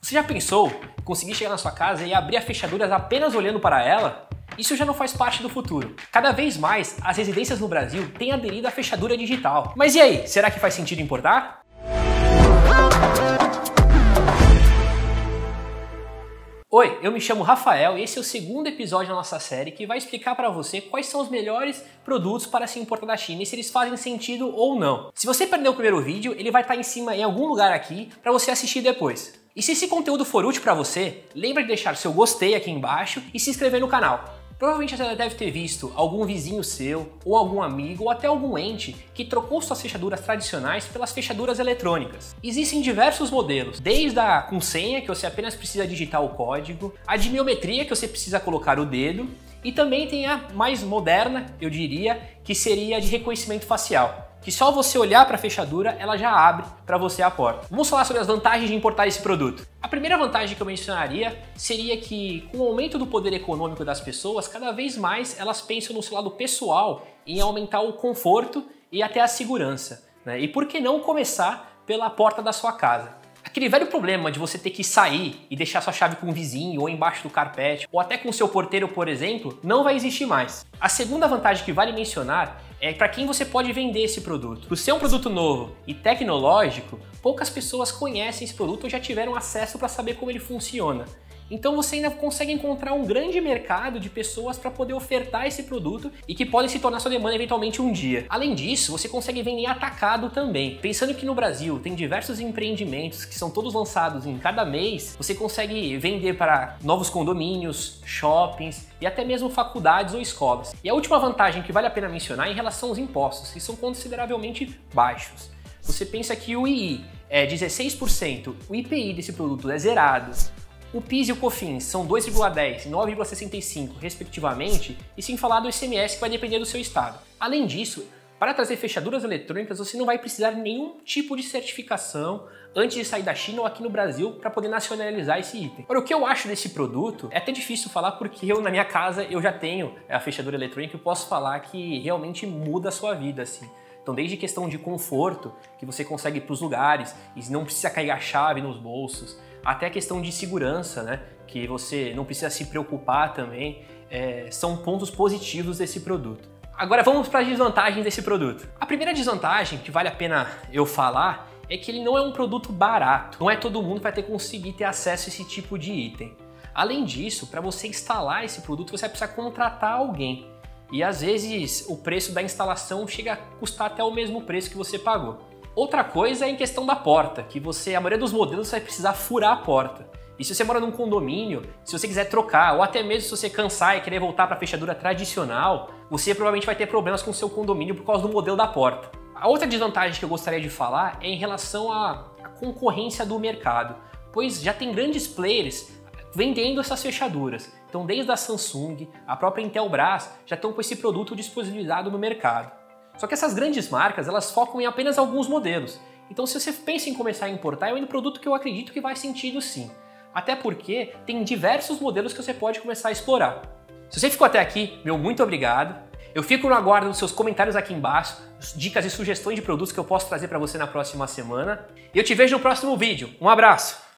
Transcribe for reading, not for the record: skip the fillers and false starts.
Você já pensou em conseguir chegar na sua casa e abrir a fechadura apenas olhando para ela? Isso já não faz parte do futuro. Cada vez mais, as residências no Brasil têm aderido à fechadura digital. Mas e aí, será que faz sentido importar? Oi, eu me chamo Rafael e esse é o segundo episódio da nossa série que vai explicar para você quais são os melhores produtos para se importar da China e se eles fazem sentido ou não. Se você perdeu o primeiro vídeo, ele vai estar em cima em algum lugar aqui para você assistir depois. E se esse conteúdo for útil para você, lembra de deixar seu gostei aqui embaixo e se inscrever no canal. Provavelmente você já deve ter visto algum vizinho seu, ou algum amigo, ou até algum ente que trocou suas fechaduras tradicionais pelas fechaduras eletrônicas. Existem diversos modelos, desde a com senha, que você apenas precisa digitar o código, a de biometria, que você precisa colocar o dedo, e também tem a mais moderna, eu diria, que seria a de reconhecimento facial, que só você olhar para a fechadura, ela já abre para você a porta. Vamos falar sobre as vantagens de importar esse produto. A primeira vantagem que eu mencionaria seria que, com o aumento do poder econômico das pessoas, cada vez mais elas pensam no seu lado pessoal em aumentar o conforto e até a segurança, né? E por que não começar pela porta da sua casa? Aquele velho problema de você ter que sair e deixar sua chave com um vizinho ou embaixo do carpete ou até com o seu porteiro, por exemplo, não vai existir mais. A segunda vantagem que vale mencionar é para quem você pode vender esse produto. Por ser um produto novo e tecnológico, poucas pessoas conhecem esse produto ou já tiveram acesso para saber como ele funciona. Então você ainda consegue encontrar um grande mercado de pessoas para poder ofertar esse produto e que podem se tornar sua demanda eventualmente um dia. Além disso, você consegue vender atacado também. Pensando que no Brasil tem diversos empreendimentos que são todos lançados em cada mês, você consegue vender para novos condomínios, shoppings e até mesmo faculdades ou escolas. E a última vantagem que vale a pena mencionar é em relação aos impostos, que são consideravelmente baixos. Você pensa que o II é 16%, o IPI desse produto é zerado, o PIS e o COFINS são 2,10% e 9,65% respectivamente, e sem falar do ICMS que vai depender do seu estado. Além disso, para trazer fechaduras eletrônicas você não vai precisar de nenhum tipo de certificação antes de sair da China ou aqui no Brasil para poder nacionalizar esse item. Agora, o que eu acho desse produto é até difícil falar porque na minha casa eu já tenho a fechadura eletrônica e posso falar que realmente muda a sua vida, assim. Então, desde questão de conforto, que você consegue ir para os lugares e não precisa carregar a chave nos bolsos, até a questão de segurança, né? Que você não precisa se preocupar também, são pontos positivos desse produto. Agora vamos para as desvantagens desse produto. A primeira desvantagem que vale a pena eu falar é que ele não é um produto barato. Não é todo mundo que vai conseguir ter acesso a esse tipo de item. Além disso, para você instalar esse produto, você vai precisar contratar alguém. E às vezes o preço da instalação chega a custar até o mesmo preço que você pagou. Outra coisa é em questão da porta, que a maioria dos modelos vai precisar furar a porta. E se você mora num condomínio, se você quiser trocar, ou até mesmo se você cansar e querer voltar para a fechadura tradicional, você provavelmente vai ter problemas com o seu condomínio por causa do modelo da porta. A outra desvantagem que eu gostaria de falar é em relação à concorrência do mercado, pois já tem grandes players vendendo essas fechaduras. Então, desde a Samsung, a própria Intelbras já estão com esse produto disponibilizado no mercado. Só que essas grandes marcas, elas focam em apenas alguns modelos. Então, se você pensa em começar a importar, é um produto que eu acredito que faz sentido sim. Até porque tem diversos modelos que você pode começar a explorar. Se você ficou até aqui, meu muito obrigado. Eu fico no aguardo dos seus comentários aqui embaixo, dicas e sugestões de produtos que eu posso trazer para você na próxima semana. E eu te vejo no próximo vídeo. Um abraço!